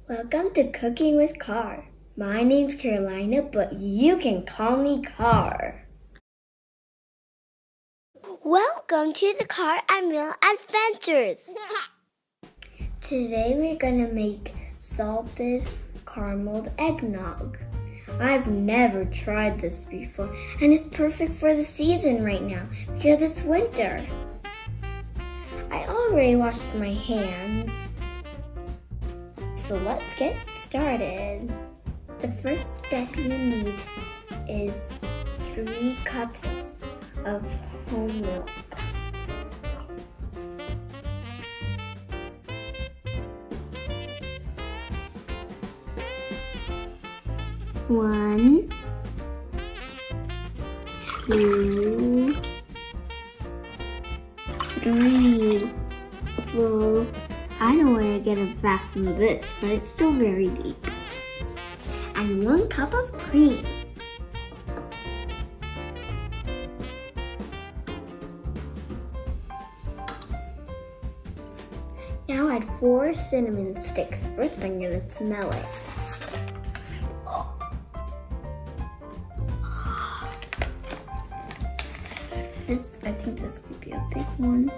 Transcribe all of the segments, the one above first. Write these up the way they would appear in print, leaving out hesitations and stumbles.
Welcome to Cooking with Car. My name's Carolina, but you can call me Car. Welcome to the Car and Wheel Adventures. Today we're gonna make salted carameled eggnog. I've never tried this before, and it's perfect for the season right now because it's winter. I already washed my hands. So let's get started. The first step you need is 3 cups of whole milk. One, 2, 3. Well, I don't want to get a bath from this, but it's still very deep. And 1 cup of cream. Now add 4 cinnamon sticks. First I'm going to smell it. I think this would be a big one.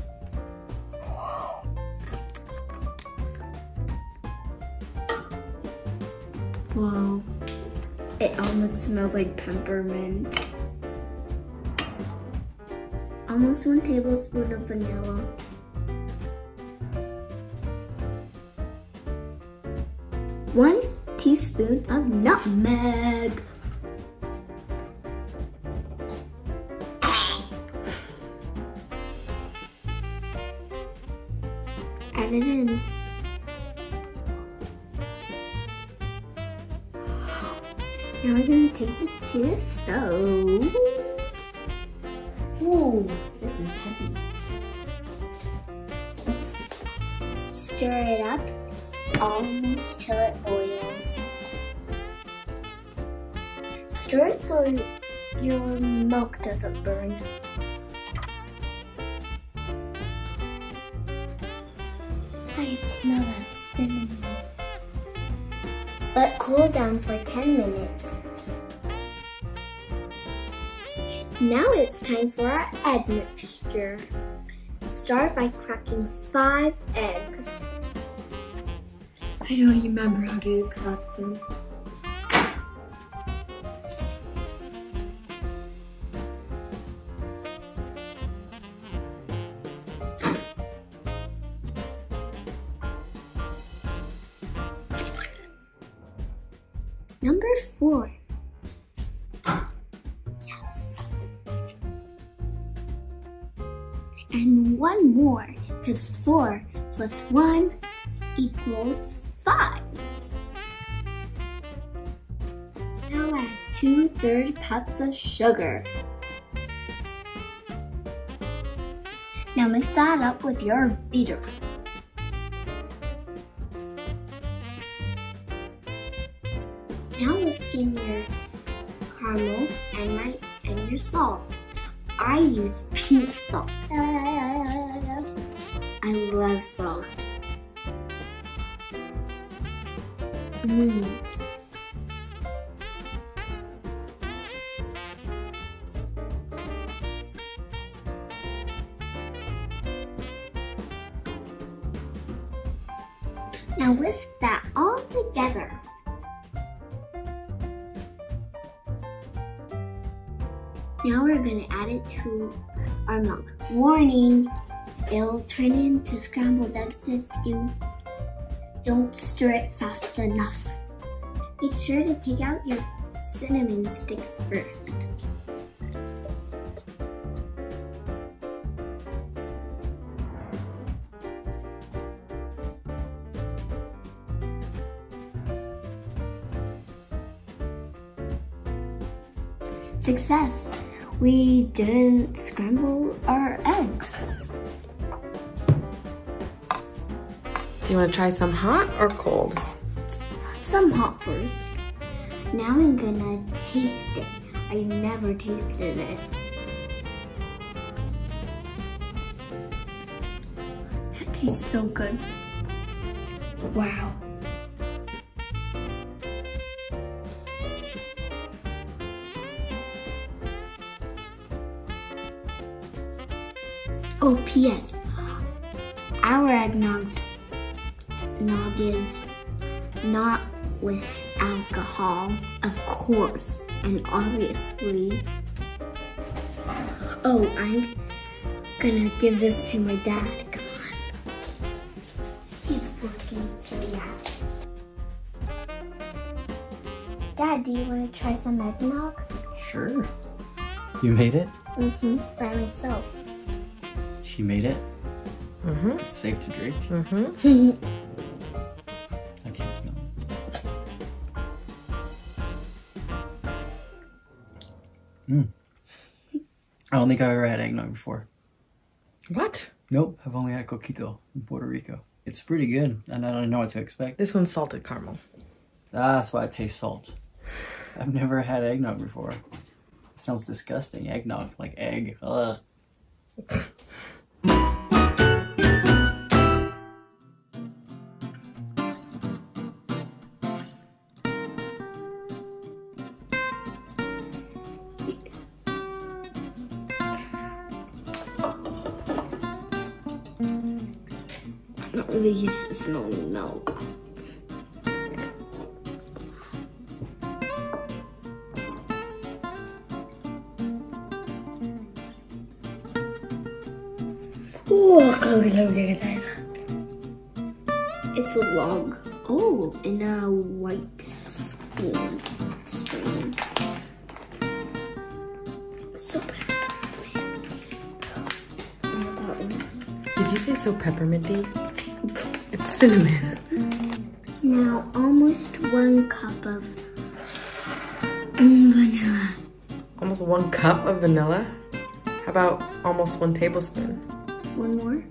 Wow, it almost smells like peppermint. Almost 1 tablespoon of vanilla. One teaspoon of nutmeg. Add it in. Now we're going to take this to the stove. Ooh, this is heavy. Stir it up almost till it boils. Stir it so your milk doesn't burn. I can smell that cinnamon. Let cool down for 10 minutes. Now it's time for our egg mixture. Start by cracking 5 eggs. I don't remember how to crack them. Number 4. Yes. And 1 more, because 4 plus 1 equals 5. Now add 2/3 cups of sugar. Now mix that up with your beater. Now whisk in your caramel and your salt. I use pink salt. I love salt. Now whisk that all together. Now we're going to add it to our milk. Warning, it'll turn into scrambled eggs if you don't stir it fast enough. Make sure to take out your cinnamon sticks first. Success! We didn't scramble our eggs. Do you want to try some hot or cold? Some hot first. Now I'm gonna taste it. I never tasted it. That tastes so good. Wow. Oh, P.S. Our eggnog is not with alcohol, of course, and obviously. Oh, I'm gonna give this to my dad. Come on. He's working, so yeah. Dad, do you want to try some eggnog? Sure. You made it? Mm-hmm, by myself. She made it? Mm-hmm. It's safe to drink? Mm-hmm. I can't smell it. I don't think I've ever had eggnog before. What? Nope, I've only had coquito in Puerto Rico. It's pretty good, and I don't know what to expect. This one's salted caramel. That's why I taste salt. I've never had eggnog before. It sounds disgusting. Eggnog, like egg. Ugh. I'm not really used to smelling milk. It's a log. Oh, in a white spoon. So Did you say so pepperminty? It's cinnamon. now almost 1 cup of vanilla. Almost 1 cup of vanilla? How about almost 1 tablespoon? 1 more.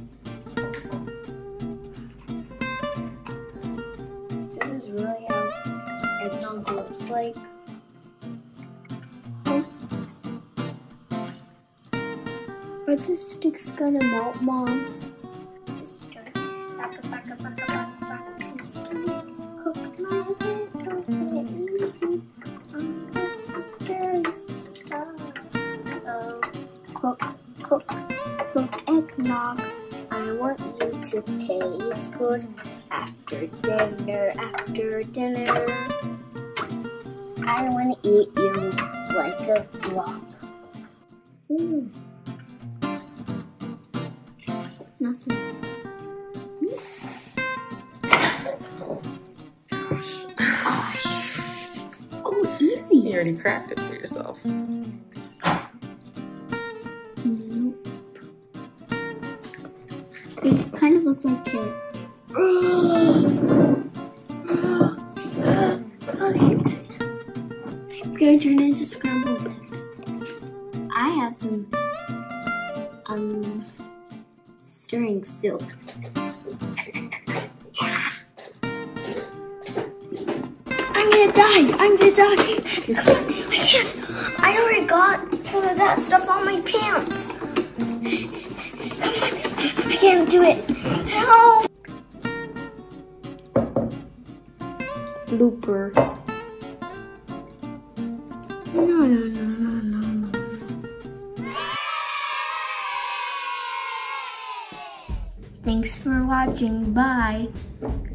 This is really how eggnog looks like. Are the sticks gonna melt, Mom? Just back to straight. Cook my little babies on the stairs. Cook eggnog. I want you to taste good after dinner. I want to eat you like a block. Nothing. Gosh. Oh, easy. You already cracked it for yourself. Nope. It kind of looks like carrots. It's going to turn into scrambled eggs. I have some stirring skills. I'm gonna die. I can't. I already got some of that stuff on my pants. Come on. I can't do it. Help. Blooper. No. Thanks for watching. Bye.